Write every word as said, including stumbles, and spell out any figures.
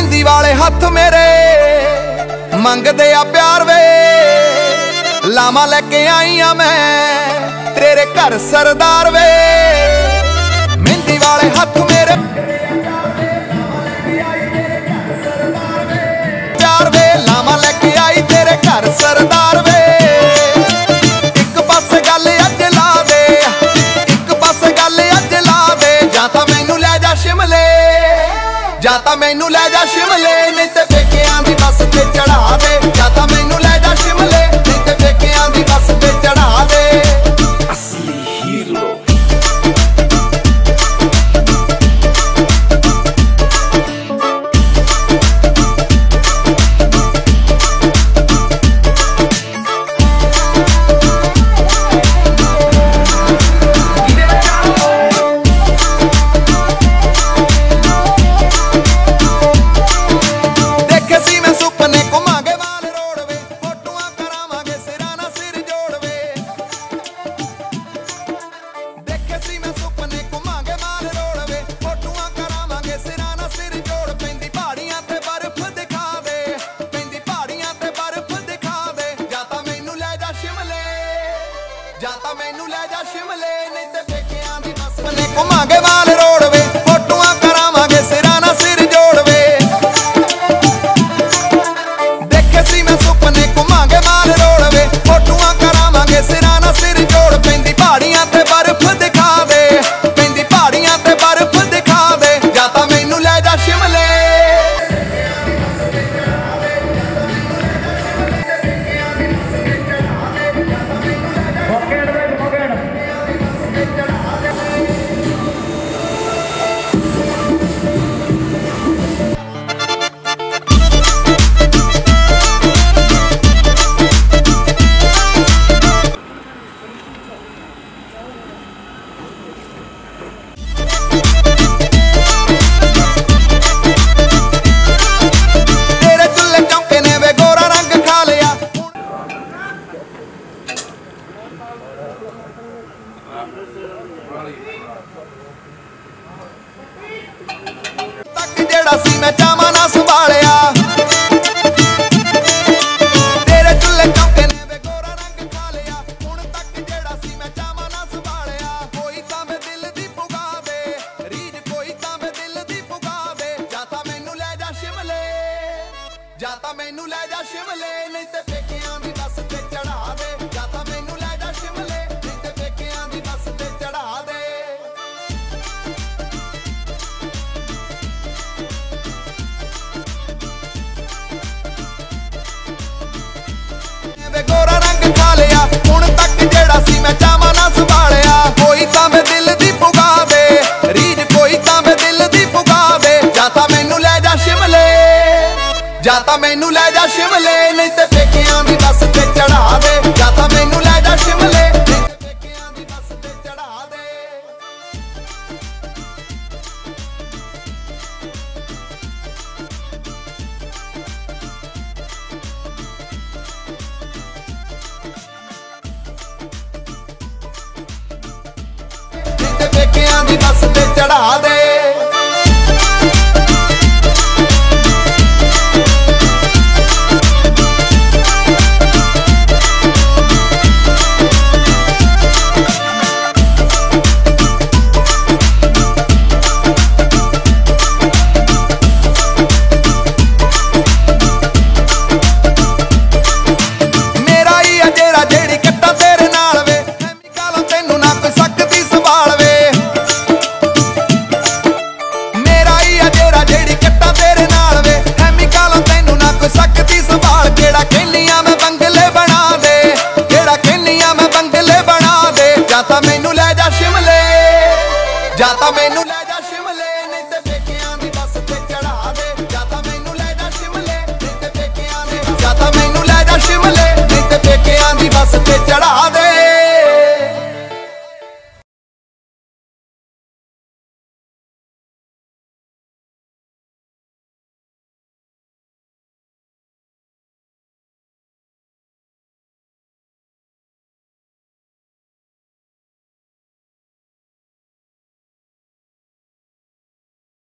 मेहंदी वाले हथ मेरे मंगदे आ प्यार वे, लामा लेके आई आ मैं तेरे घर सरदार वे। मेहंदी वाले हथ मेरे प्यार वे, लामा लेके आई तेरे घर सरदार वे। एक पासे गल अज ला दे, एक पासे गल अज ला दे, जाता मैनू लै जा शिमले, जाता मैनू लै जा शिमले, नहीं ते पेकियां दी बस ते चढ़ा दे। जाता मैनू लै जा शिमले, नहीं ते पेकियां दी बस ते चढ़ा दे। असली हीरो जाता मैनू लै जा शिमले, नहीं ते पेकियां दी बस ने घुमांगे माल रोड वे, फोटोआं करावांगे सिरां नाल सिर जोड़ वे। देखे सी मैं सुपने घुमांगे माल रोड वे, फोटोआं करावांगे सिरां नाल सिर जोड़। पैंदी पहाड़ियां ते बर्फ दिखा दे, पैंदी पहाड़ियां ते बर्फ दिखा दे, जाता मैनू लै जा शिमले। तक जेड़ा सी मैं चावां ना संभालिया, तेरे चुल्हे चौके ने वे गोरा रंग खा लिया। हुण तक जेड़ा सी मैं चावां ना संभालिया, कोई तां मैं दिल दी पुगा दे, रीज कोई तां मैं दिल दी पुगा दे। जाता मैनू लै जा शिमले, जाता मैनू लै जा शिमले, नहीं ते पेकियां दी बस ते चढ़ा दे। जाता मैनू लै जा शिमले, नहीं ते पेकियां दी बस ते चढ़ा दे। गोरा रंग खा लिया, हुण तक जेड़ा सी मैं चावां ना संभालिया, कोई तां मैं दिल दी पुगा दे, रीज कोई तां मैं दिल दी पुगा दे। जाता मैनू लै जा शिमले, जाता मैनू लै जा शिमले, नहीं ते पेकियां दी बस ते चढ़ा दे। जाता मैनू लै जा शिमले, नहीं ते पेकियां दी बस ते चढ़ा दे। पेकियां दी बस ते चढ़ा दे। मेरा ही अजेरा जेड़ी कट्टा तेरे नाल वे, कालों तेनू ना कोई सकदी संभाल वे। मेरा ही अजेरा जेड़ी कट्टा तेरे नाल वे, हैमी कालों तेनू ना कोई सकदी संभाल। केड़ा कहनियां